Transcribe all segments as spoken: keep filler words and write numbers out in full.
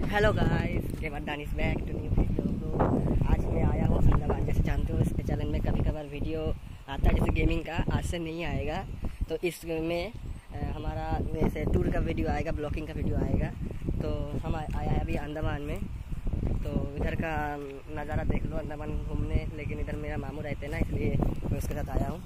Hello guys, केवरदान is back to new video. तो आज मैं आया हूँ अंडमान। जैसे जानते हो इसके चैनल में कभी कभार वीडियो आता है जैसे गेमिंग का, आज से नहीं आएगा। तो इसमें हमारा जैसे टूर का वीडियो आएगा, ब्लॉगिंग का वीडियो आएगा। तो हम आया है अभी अंडमान में। तो इधर का नज़ारा देख लो, अंडमान घूमने। लेकिन इधर मेरा मामू रहते हैं ना, इसलिए मैं उसके साथ आया हूँ।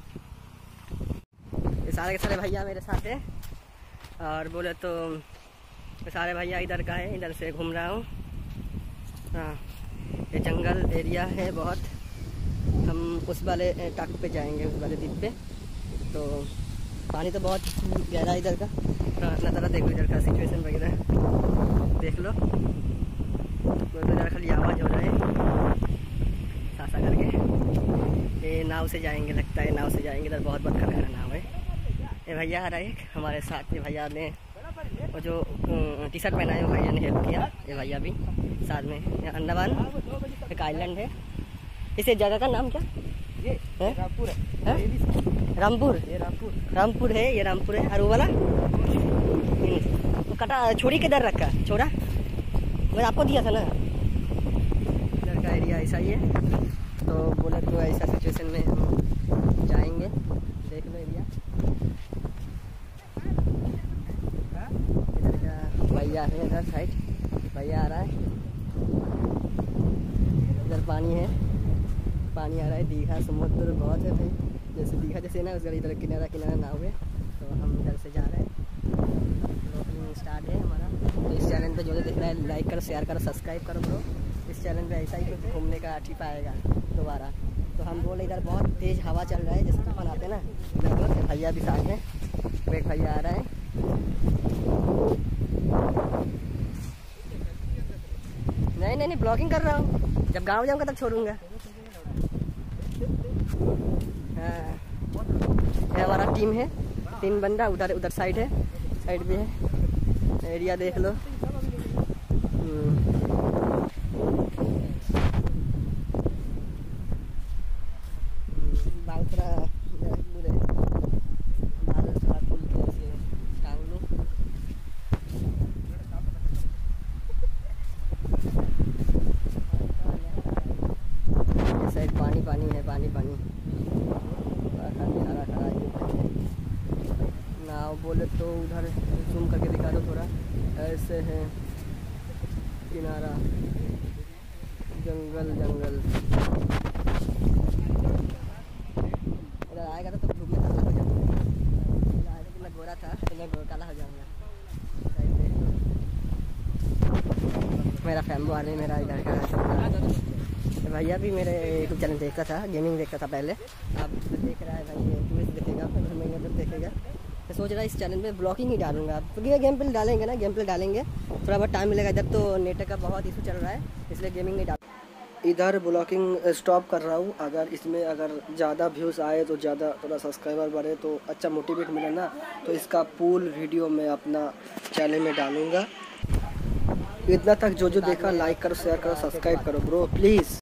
ये सारे के सारे भैया मेरे साथ हैं, और बोले तो सारे भैया इधर का है, इधर से घूम रहा हूँ। हाँ, ये जंगल एरिया है बहुत। हम उस वाले टाक पे जाएंगे, उस वाले द्वीप पे। तो पानी तो बहुत गहरा है इधर का। नज़ारा देखो, इधर का सिचुएशन वगैरह देख लो। तो इधर खाली आवाज़ हो रहा है सासा करके। ये नाव से जाएंगे, लगता है नाव से जाएंगे। इधर बहुत बड़ा गहरा नाव है। ये भैया आ रहा है हमारे साथ। ये भैया ने और जो टी शर्ट पहना है वो भैया ने हेल्प किया। ये भैया भी साथ में। अंडमान एक आइलैंड है। इस जगह का नाम क्या ये है? रामपुर है। रामपुर ये रामपुर रामपुर है। ये रामपुर है। और वो वाला वो कटा छोड़ी किधर रखा? छोड़ा मैं आपको दिया था ना। इधर का एरिया ऐसा ही है। तो बोले तो ऐसा सिचुएशन में हम जाएंगे। देख लो एरिया। भैया है इधर साइड, भैया आ रहा है। इधर पानी है, पानी आ रहा है। दीघा समुद्र बहुत है भाई, जैसे दीघा जैसे ना, उस इधर किनारा किनारा नाव है। तो हम इधर से जा रहे हैं। ब्लॉगिंग स्टार्ट है हमारा। तो इस चैनल पे जो जो देख रहा है लाइक करो, शेयर करो, सब्सक्राइब करो ब्रो। इस चैनल पे ऐसा ही कुछ घूमने का टिप आएगा दोबारा। तो हम बोले इधर बहुत तेज़ हवा चल रहा है, जैसे तूफान आते हैं ना। इधर भैया भी साथ हैं, वो एक भैया आ रहा है। नहीं नहीं नहीं ब्लॉगिंग कर रहा हूँ। जब गांव जाऊंगा तब छोड़ूंगा। हाँ, ये हमारा टीम है, तीन बंदा। उधर उधर साइड है, साइड भी है। एरिया देख लो। बाल थोड़ा बुरे, बाल थोड़ा खुल के ऐसे टांग लो। साइड पानी पानी है, पानी पानी हरा हरा नाव। बोले तो उधर जूम करके दिखा दो थोड़ा। ऐसे है किनारा, जंगल जंगल। इधर आएगा तो धूप में काला हो जाऊंगा। आएगा कि मैं गोरा था, तो मैं काला हो जाऊंगा। मेरा फैमिली वाले मेरा इधर का भैया भी मेरे यूट्यूब चैनल देखता था, गेमिंग देखता था पहले। अब देख रहा है भाई, टूरिस्ट देखेगा, घर महीने तक देखेगा। मैं सोच रहा है इस चैनल में ब्लॉगिंग ही डालूंगा, क्योंकि गेम प्ले डालेंगे ना, गेम प्ले डालेंगे। थोड़ा बहुत टाइम मिलेगा। इधर तो नेट का बहुत इशू चल रहा है, इसलिए गेमिंग नहीं डाल। इधर ब्लॉगिंग स्टॉप कर रहा हूँ। अगर इसमें अगर ज़्यादा व्यूज़ आए तो ज़्यादा थोड़ा सब्सक्राइबर बढ़े तो अच्छा मोटिवेट मिले ना, तो इसका फुल वीडियो मैं अपना चैनल में डालूँगा। इतना तक जो जो देखा लाइक करो, शेयर करो, सब्सक्राइब करो ब्रो प्लीज़।